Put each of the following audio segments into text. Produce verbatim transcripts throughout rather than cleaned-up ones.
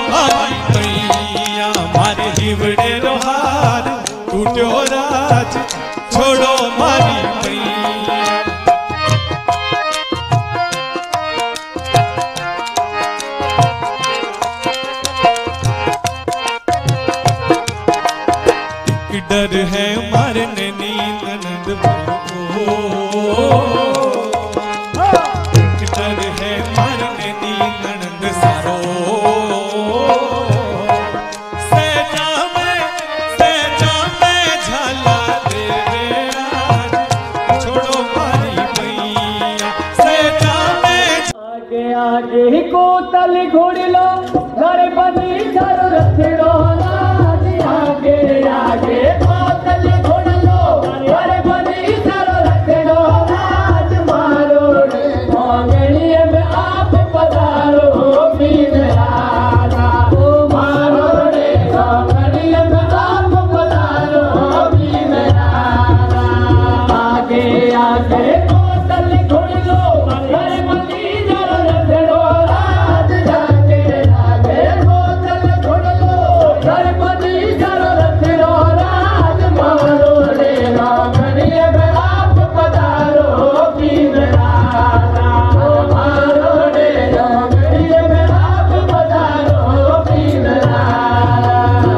मारी मैया मारे जीवड़े रोहार टूटो राज छोड़ो मारी मैया। एक डर है मारने नी ननद को, एक डर है मारने नी ननद सारो सहजा में सहजा में झाला देवे आज छोड़ो मारी मैया सहजा में। आगे आगे ही कोतल घोड़ लो घर बनी चारो रखड़ो आगे आगे कोतल घोड़ लो घर बनी चारो रखड़ो राज मारो मोंगलिए में आप पधारो बीन राजा ओ मारो रे मोंगलिए में आप पधारो बीन राजा। आगे आगे कोतल घोड़ लो घर बनी चारो रखड़ो राज जाके आगे कोतल घोड़ लो घर बनी चारो रखड़ो राज मारो रे मोंगलिए में आप पधारो बीन राजा ओ मारो रे मोंगलिए में आप पधारो बीन राजा।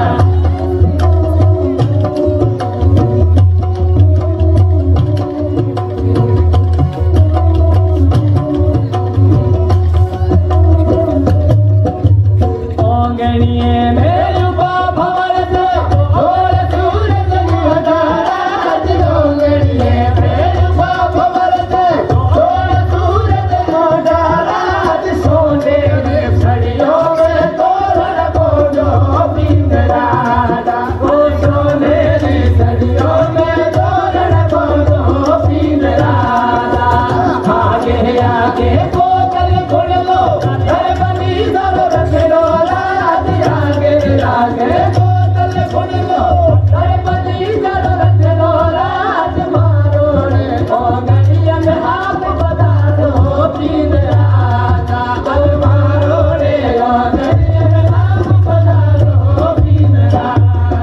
ओंगनिए में युवा भवर से और सूरज निहदारा ओंगनिए में युवा भवर से और सूरज निहदारा सोने में सड़ियों में तोरण बोलो बीन राजा ओ सोने में सड़ियों में तोरण बोलो बीन राजा। आगे आगे कोतल घोड़ लो घर बनी चारो रखड़ो राज आगे आगे कोतल घोड़ लो घर बनी चारो रखड़ो राज मारो रे मोंगलिए में आप पधारो बीन राजा ओ मारो रे मोंगलिए में आप पधारो बीन राजा।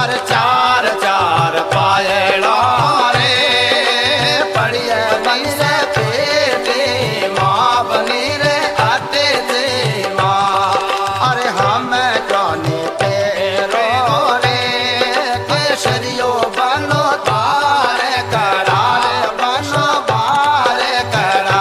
अरे चार चार पायड़ा रे पड़िए बनी रे पेटे माँ बनी रे आटे से माँ अरे हम जाने तेरो रे केसरियो बनो तार करा रे बनो बार करा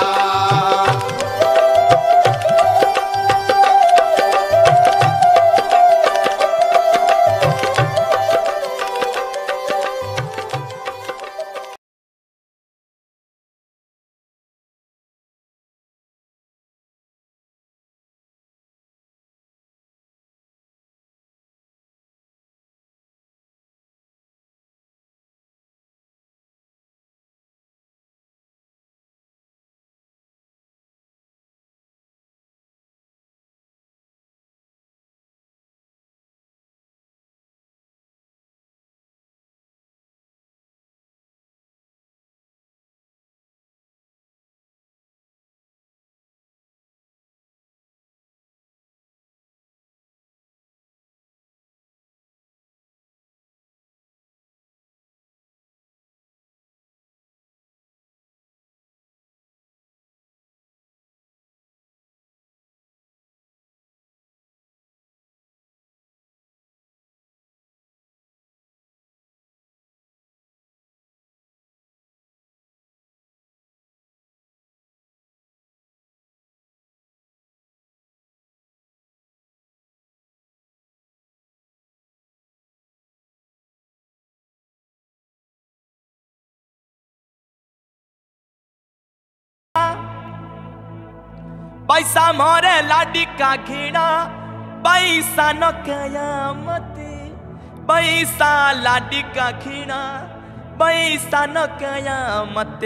पैसा मोरे लाडी का घीना पैसा न कयामत पैसा लाडी का घीना पैसा न कयामत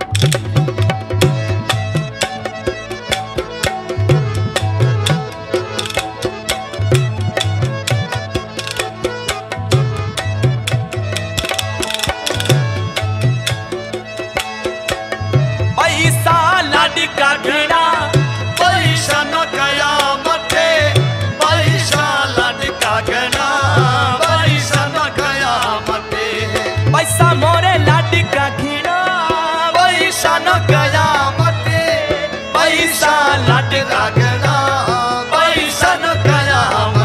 पैसा लाडी का घीना पैसा न कयामत पैसा लटका गना पैसा न कयामत पैसा मोरे लाडी का घीना पैसा न कयामत पैसा लटका गना पैसा न कयामत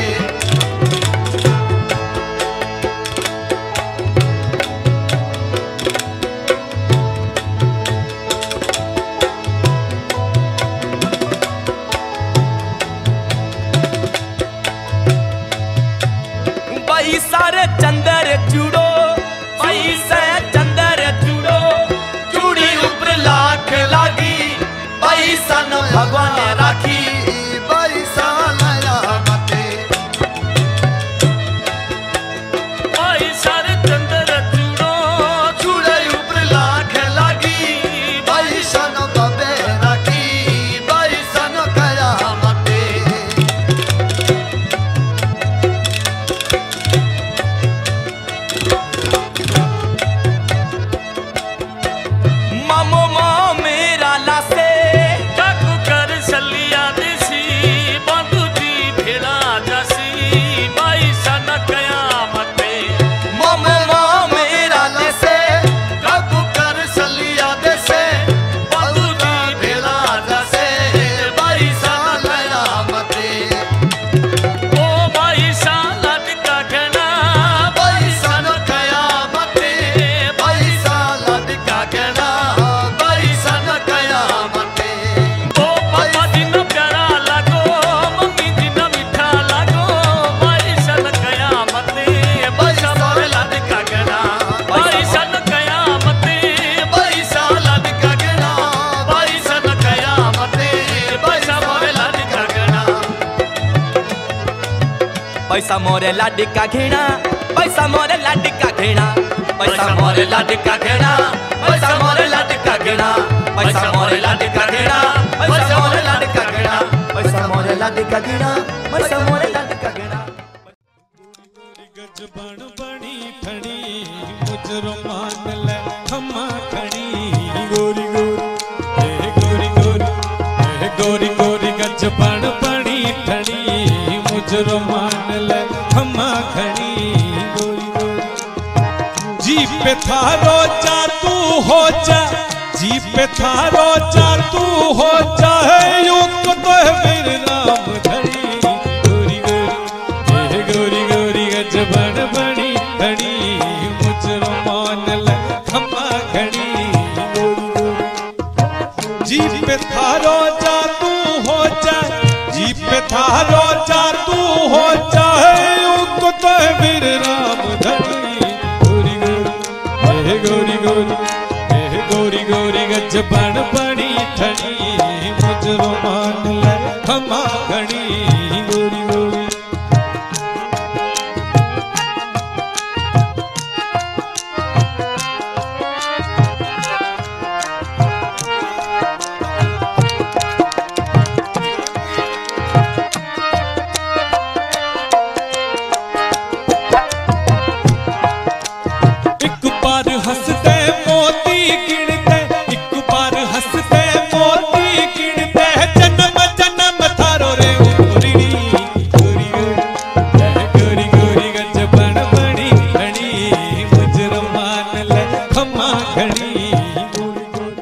पैसा रे चंदर चूड़ो पैसा चंदर चूड़ो चूड़ी ऊपर लाख लागी पैसा न भगवान राखी पैसा नया मते पैसा रे चंदर चूड़ो चूड़ी ऊपर लाख लागी पैसा न बबे राखी पैसा न कया मते मामो माँ मेरा लासे काकू कर सलिया देसी बंधु जी भेड़ा जसी पैसा न कयामत मामो माँ मेरा लसे काकू कर सलिया देसे बंधु जी भेड़ा जसे पैसा नया मते ओ पैसा लटका गना पैसा न कयामत पैसा लटका गना पैसा न कयामत ओ पापा जी न प्यारा लागो मम्मी जी न मीठा लागो पैसा न कयामत पैसा मोरे लटका गना पैसा न कयामत पैसा लटका गना पैसा न कयामत पैसा मोरे लटका गना पैसा मोरे लाडी का घेना पैसा मोरे लाडी का घेना पैसा मोरे लाडी का घेना पैसा मोरे लाडी का घेना पैसा मोरे लाडी का घेना पैसा मोरे लाडी का घेना पैसा मोरे लाडी का घेना पैसा मोरे लाडी का घेना गजबन बनी ठणी मुजरो मान ले खम्मा खणी गोरी गोरी हे गोरी गोरी हे गोरी गोरी गजबन बनी ठणी मुजरो मान ले खम्मा खणी जी पे थारो जादू हो जा, जी पे थारो जादू हो जाए युग तो मेरे नाम धनी गोरी गोरी ए गोरी गोरी गज बन बनी धनी मुझरो मान ले खम्मा घड़ी गोरी गोरी जी पे थारो जादू हो जा, जी पे थारो जादू हो जाए युग तो मेरे नाम धनी गोरी गोरी ए गोरी गोरी ए गोरी गोरी गज बन बनी धनी मुझरो मान ले खमा घड़ी गोरी गोरी हंसते मोती गिनते, एक बार हंसते मोती गिनते, जन्म जन्म थारो रे गोरी गोरी गोरी गोरी गज बन बनी घड़ी मुझरो मान ले खम्मा घड़ी गोरी गोरी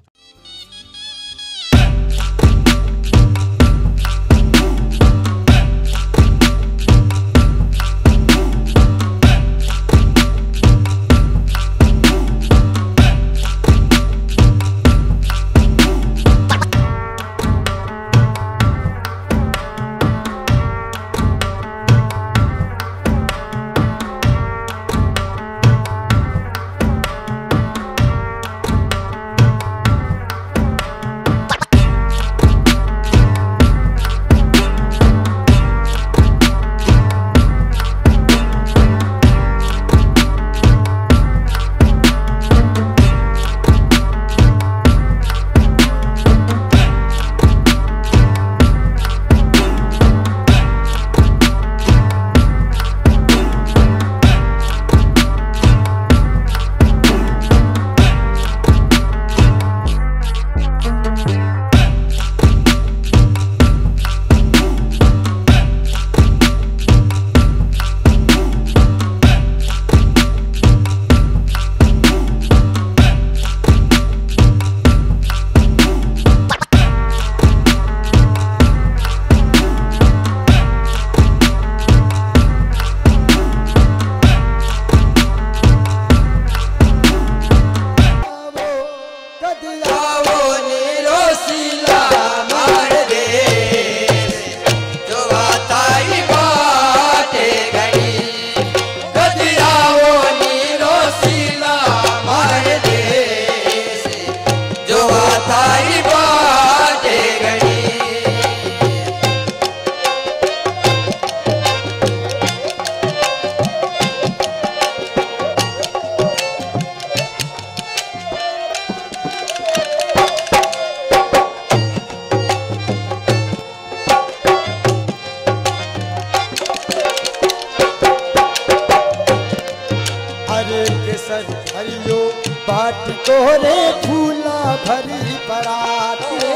हरियो बाट तोरे फूला भरी पराते,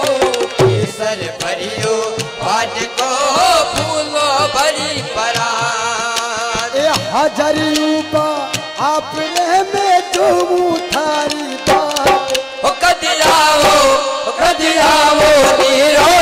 केसर भरियो बाट को फूलो भरी परात, ए हजरियूबा आप रे में तुम थारी बात, ओ कदियाओ ओ कदियाओ नीरो